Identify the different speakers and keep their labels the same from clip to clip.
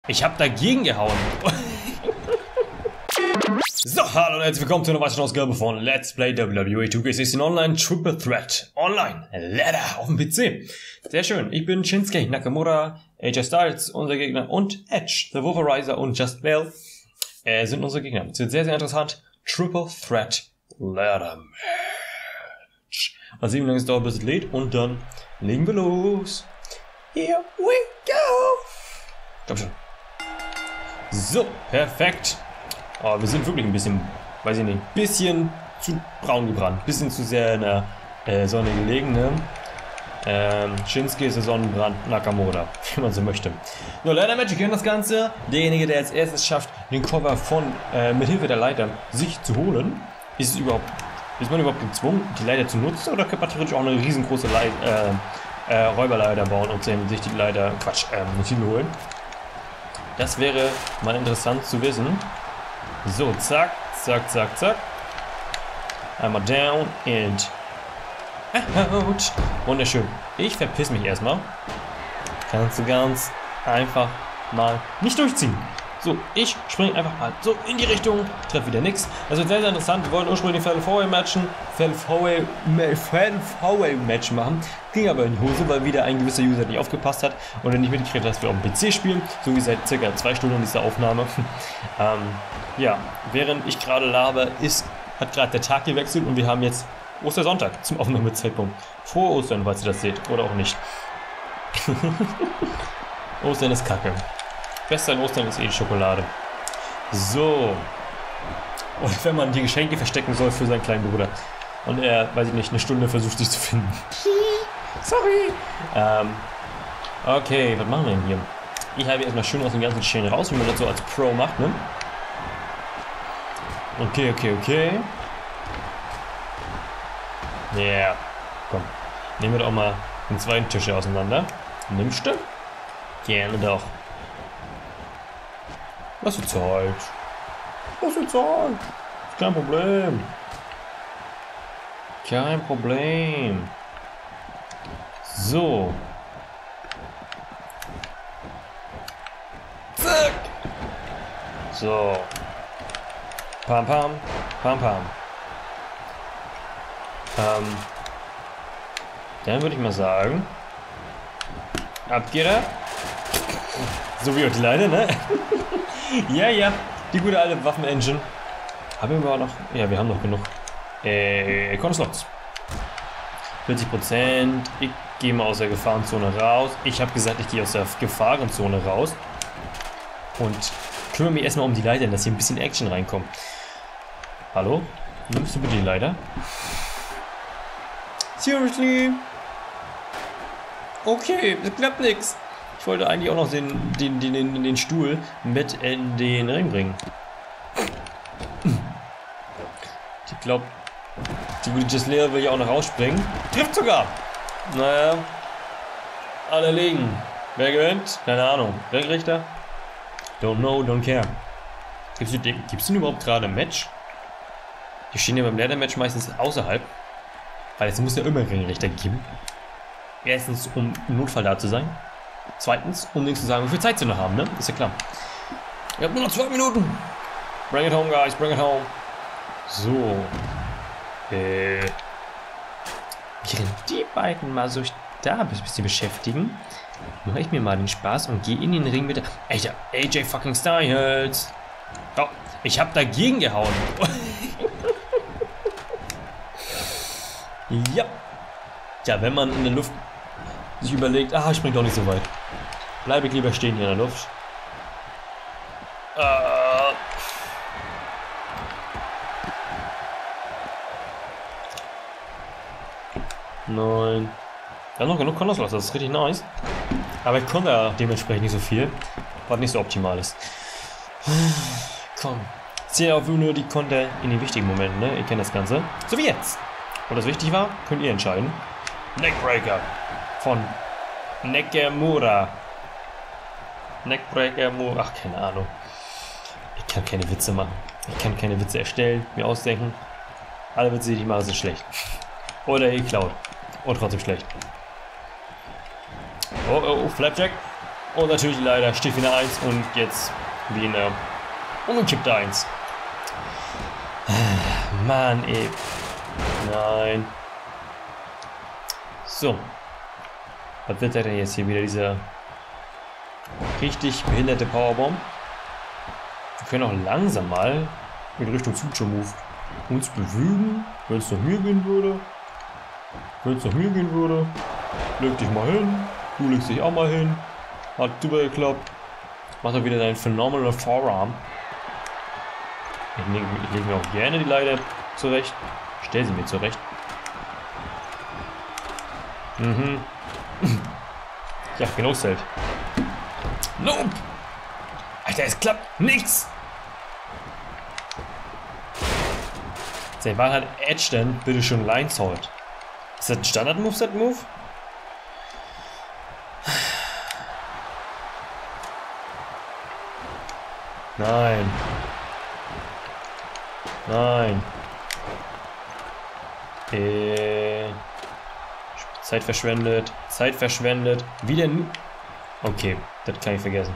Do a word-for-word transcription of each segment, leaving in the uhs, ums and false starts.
Speaker 1: Ich habe dagegen gehauen. So, hallo und herzlich willkommen zu einer weiteren Ausgabe von Let's Play W W E two K sechzehn Online Triple Threat Online Ladder auf dem P C. Sehr schön, ich bin Shinsuke Nakamura, A J Styles, unser Gegner, und Edge, The Wolverizer und Just Bell äh, sind unsere Gegner. Es wird sehr, sehr interessant. Triple Threat Ladder Match. Mal sehen, wie lange es dauert, bis es lädt, und dann legen wir los. Here we go. Komm schon. So, perfekt. Oh, wir sind wirklich ein bisschen, weiß ich nicht, ein bisschen zu braun gebrannt. Bisschen zu sehr in der äh, Sonne gelegen, ne? Ähm, Shinsuke ist der Sonnenbrand, Nakamura, wie man so möchte. So, Ladder Match, wir kennen das Ganze. Derjenige, der als erstes schafft, den Cover von, äh, mit Hilfe der Leiter sich zu holen, ist es überhaupt, ist man überhaupt gezwungen, die Leiter zu nutzen, oder könnte man theoretisch auch eine riesengroße Leit, äh, äh, Räuberleiter bauen und sich die Leiter, Quatsch, ähm, den Titel holen? Das wäre mal interessant zu wissen. So, zack, zack, zack, zack. Einmal down and out. Wunderschön. Ich verpiss mich erstmal. Kannst du ganz einfach mal nicht durchziehen. So, ich springe einfach mal so in die Richtung, treffe wieder nichts. Das wird sehr, sehr interessant. Wir wollten ursprünglich Fatal four way matchen, Fatal four way Match machen. Ging aber in die Hose, weil wieder ein gewisser User nicht aufgepasst hat und er nicht mitgekriegt hat, dass wir auf dem P C spielen. So wie seit circa zwei Stunden dieser Aufnahme. ähm, ja, während ich gerade laber, ist, hat gerade der Tag gewechselt und wir haben jetzt Ostersonntag zum Aufnahmezeitpunkt. Frohe Ostern, falls ihr das seht, oder auch nicht. Ostern ist Kacke. Beste an Ostern ist eh die Schokolade. So. Und wenn man die Geschenke verstecken soll für seinen kleinen Bruder und er, weiß ich nicht, eine Stunde versucht, sich zu finden. Sorry. Ähm, okay, was machen wir denn hier? Ich habe erstmal schön aus dem ganzen Geschehen raus, wie man das so als Pro macht, ne? Okay, okay, okay. Ja, yeah. Komm. Nehmen wir doch mal den zweiten Tisch hier auseinander. Nimmst du? Gerne doch. Lass dir Zeit. Lass dir Zeit. Kein Problem. Kein Problem. So. Zack. So. Pam, pam. Pam, pam. Ähm. Dann würde ich mal sagen. Ab geht er. So wie auch die Leine, ne? Ja, ja, die gute alte Waffen-Engine. Haben wir auch noch? Ja, wir haben noch genug. Äh, Slots. vierzig Prozent. Ich gehe mal aus der Gefahrenzone raus. Ich habe gesagt, ich gehe aus der Gefahrenzone raus. Und kümmere mich erstmal um die Leiter, dass hier ein bisschen Action reinkommt. Hallo? Nimmst du bitte die Leiter? Seriously? Okay, das klappt nix. Ich wollte eigentlich auch noch den, den, den, den, den Stuhl mit in den Ring bringen. Ich glaube, die gute Gisela will ja auch noch rausspringen. Trifft sogar! Naja. Alle liegen. Wer gewinnt? Keine Ahnung. Ringrichter? Don't know, don't care. Gibt's denn, gibt's denn überhaupt gerade ein Match? Die stehen ja beim Ladder-Match meistens außerhalb. Weil es muss ja immer einen Ringrichter geben. Erstens, um im Notfall da zu sein. Zweitens, um denen zu sagen, wie viel Zeit sie noch haben, ne? Ist ja klar. Ihr habt nur noch zwei Minuten. Bring it home, guys, bring it home. So. Äh. Während die beiden mal so da ein bisschen beschäftigen, mache ich mir mal den Spaß und gehe in den Ring mit. Alter, A J fucking Styles. Oh, ich hab dagegen gehauen. Ja. Ja, wenn man in der Luft sich überlegt, ah, ich spring doch nicht so weit. Bleibe ich lieber stehen hier in der Luft. Äh. Nein. Ja, noch genug Konterslass, das ist richtig nice. Aber ich konnte ja dementsprechend nicht so viel, was nicht so optimal ist. Komm. Zähle auf nur die Konter in den wichtigen Momenten, ne? Ihr kennt das Ganze. So wie jetzt. Und das wichtig war, könnt ihr entscheiden. Neckbreaker von Nakamura. Neckbreaker, ach, keine Ahnung. Ich kann keine Witze machen. Ich kann keine Witze erstellen, mir ausdenken. Alle Witze, die ich mache, sind schlecht. Oder geklaut. Und trotzdem schlecht. Oh, oh, oh, Flapjack. Und natürlich leider steht wieder eins und jetzt wieder umgekippt eins. Mann, ey. Nein. So. Was wird der denn jetzt hier wieder? Dieser richtig behinderte Powerbomb. Wir können auch langsam mal in Richtung Signature Move uns bewegen. Wenn es nach mir gehen würde. Wenn es nach mir gehen würde. Leg dich mal hin. Du legst dich auch mal hin. Hat super geklappt. Macht er wieder deinen phenomenal Forearm. Ich lege leg mir auch gerne die Leiter zurecht. Stell sie mir zurecht. Mhm. Ja, genug Zelt. Nope! Alter, es klappt nichts! Seit wann hat Edge denn bitte schon Lineshold? Ist das ein Standard-Moveset-Move? Nein. Nein. Äh. Zeit verschwendet. Zeit verschwendet. Wieder nie. Okay, das kann ich vergessen.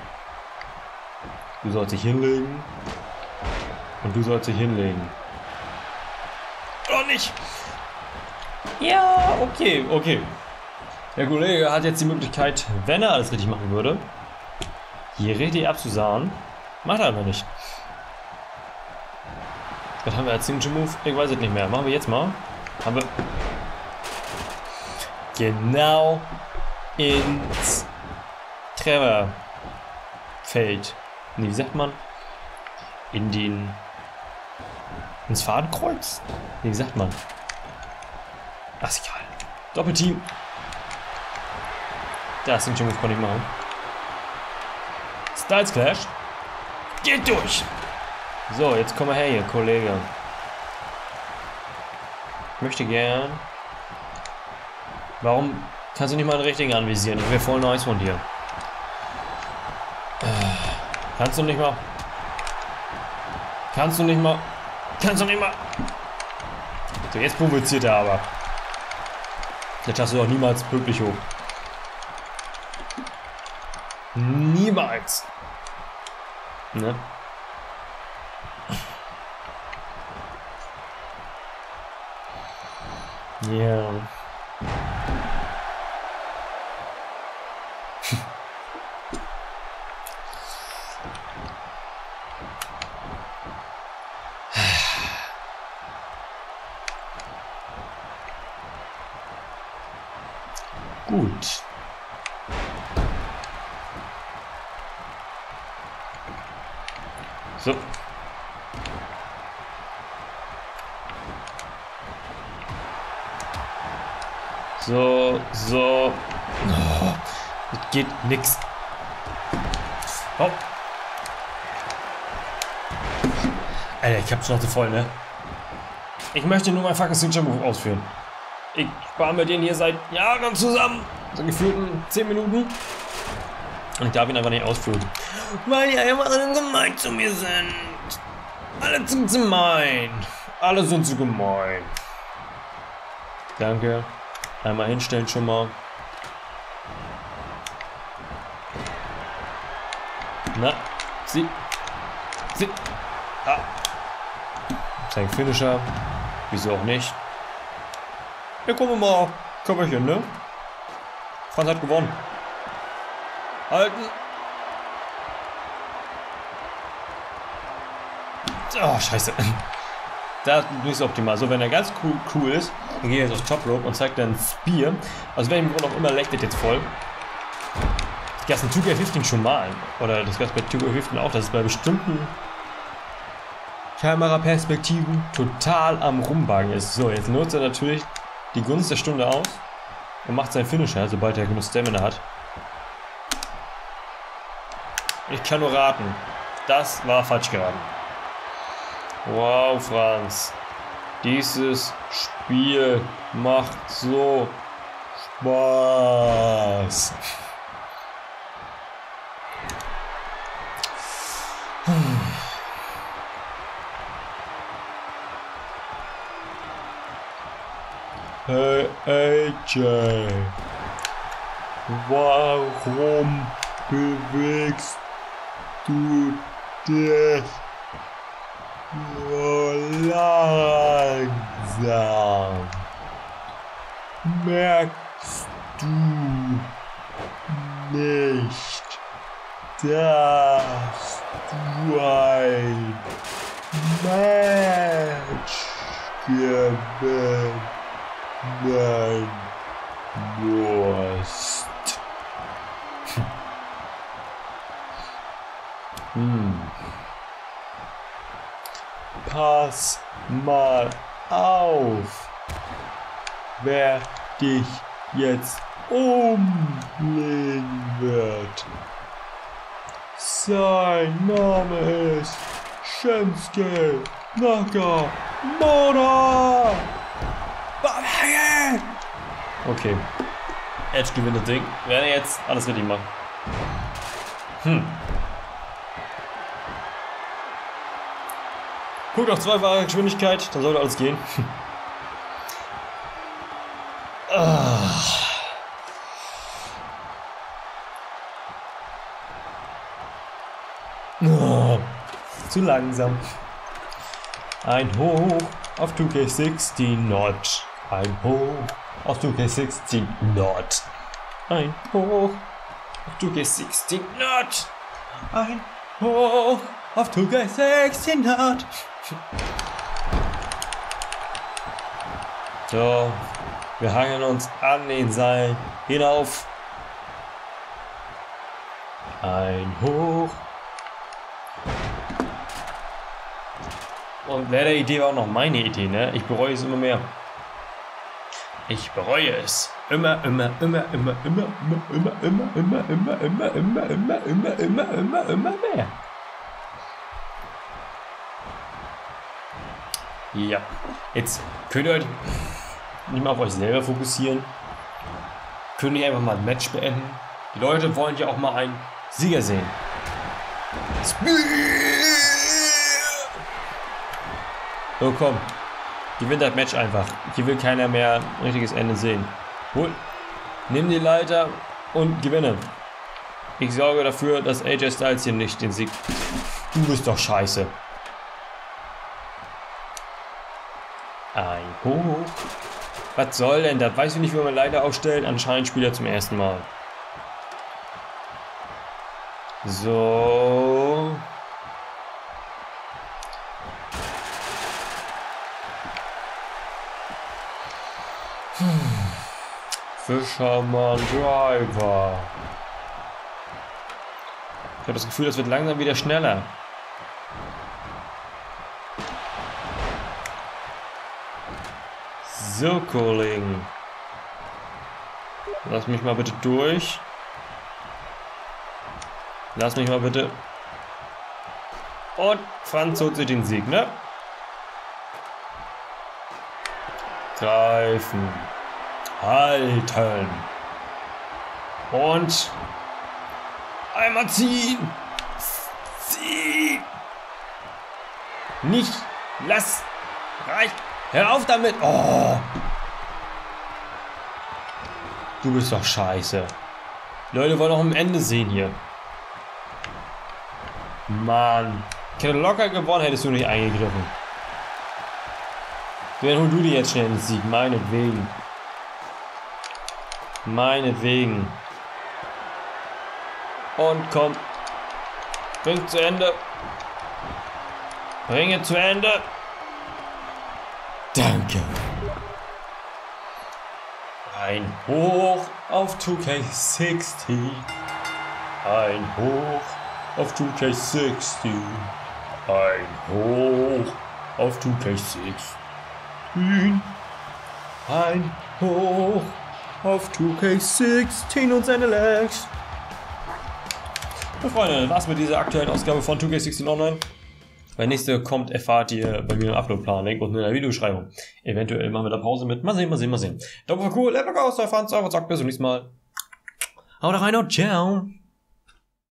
Speaker 1: Du sollst dich hinlegen. Und du sollst dich hinlegen. Oder nicht? Ja, okay, okay. Der Kollege hat jetzt die Möglichkeit, wenn er alles richtig machen würde, hier richtig abzusahnen. Macht er aber nicht. Was haben wir als Signature Move? Ich weiß es nicht mehr. Machen wir jetzt mal. Haben wir genau ins Trefferfeld. Nee, wie sagt man? In den ins Fadenkreuz? Nee, wie sagt man? Ach, ist egal. Doppelteam. Das Signature Move kann ich machen. Styles Clash. Geht durch. So, jetzt komm mal her hier, Kollege. Ich möchte gern. Warum kannst du nicht mal einen richtigen anvisieren? Ich wäre voll nice von dir. Kannst du nicht mal. Kannst du nicht mal. Kannst du nicht mal. So, jetzt provoziert er aber. Jetzt hast du doch niemals pünktlich hoch. Niemals. Ne? Ja. Gut. So. So, so. Oh, das geht nix. Oh. Alter, ich hab Schnauze voll, ne? Ich möchte nur mein fucking Signature Move ausführen. Ich war mit denen hier seit Jahren zusammen. So gefühlten zehn Minuten. Und ich darf ihn einfach nicht ausführen. Weil die immer alle gemein zu mir sind. Alle sind zu gemein. Alle sind zu gemein. Danke. Einmal hinstellen schon mal. Na, sie. Sie. Ah. Sein Finisher. Wieso auch nicht? Ja, gucken wir mal. Körperchen, ne? Franz hat gewonnen. Halten. Oh, scheiße. Das ist nicht so optimal. So, wenn er ganz cool, cool ist, dann gehe ich jetzt auf Top Rope und zeigt dann Spear. Also welchem Grund auch immer leckt das jetzt voll. Das gab es in zwei K fünfzehn schon mal. Oder das gab es bei zwei K fünfzehn auch, dass es bei bestimmten Kameraperspektiven total am Rumbuggen ist. So, jetzt nutzt er natürlich die Gunst der Stunde aus und macht seinen Finisher, sobald er genug Stamina hat. Ich kann nur raten. Das war falsch geraten. Wow, Franz. Dieses Spiel macht so Spaß. Hey, A J. Warum bewegst du dich so langsam? Merkst du nicht, dass du ein Match gewinnen musst? Hm. Pass mal auf, wer dich jetzt umlegen wird. Sein Name ist Shinsuke Nakamura. Okay. Edge gewinnt das Ding. Wer jetzt alles richtig macht. Hm. Guckt auf zweifache Geschwindigkeit, dann sollte alles gehen. ah. Oh, zu langsam. Ein Hoch auf two K sixteen Not. Ein Hoch auf two K sixteen Not. Ein Hoch auf two K sixteen Not. Ein Hoch auf two K sixteen Not. So, wir hangeln uns an den Seil hinauf. Ein Hoch. Und der Idee war auch noch meine Idee, ne? Ich bereue es immer mehr. Ich bereue es. Immer, immer, immer, immer, immer, immer, immer, immer, immer, immer, immer, immer, immer, immer, immer, immer, immer mehr. Ja. Jetzt könnt ihr euch nicht mal auf euch selber fokussieren. Könnt ihr einfach mal ein Match beenden. Die Leute wollen ja auch mal einen Sieger sehen. So, komm. Gewinnt das Match einfach. Hier will keiner mehr ein richtiges Ende sehen. Hol. Nimm die Leiter und gewinne. Ich sorge dafür, dass A J Styles hier nicht den Sieg... Du bist doch scheiße. Ein Hoch. Was soll denn das? Weißt du nicht, wie man Leiter aufstellt? Anscheinend spielt er zum ersten Mal. So... Fisherman Driver. Ich habe das Gefühl, das wird langsam wieder schneller. Circling. Lass mich mal bitte durch. Lass mich mal bitte. Und Franz holt sich den Sieg, ne? Greifen. Halten. Und einmal ziehen. Ziehen. Nicht. Lass. Reicht. Hör auf damit. Oh. Du bist doch scheiße. Die Leute wollen auch am Ende sehen hier. Mann. Ich hätte locker gewonnen, hättest du nicht eingegriffen. Wen hol du dir jetzt schnell den Sieg? Meinetwegen. Meinetwegen. Und komm. Bring zu Ende. Bringe zu Ende. Danke. Ein Hoch auf two K sixteen. Ein Hoch auf two K sixteen. Ein Hoch auf two K sixteen. Ein Hoch auf two K sixteen und seine Legs. Ja, Freunde, das war's mit dieser aktuellen Ausgabe von two K sixteen Online. Bei der nächste kommt, erfahrt ihr bei mir im Upload-Plan und in der Videobeschreibung. Eventuell machen wir da Pause mit. Mal sehen, mal sehen, mal sehen. Daumen hoch, cool, Level Ghost, der Franz, eure Zock, bis zum nächsten Mal. Haut rein und ciao.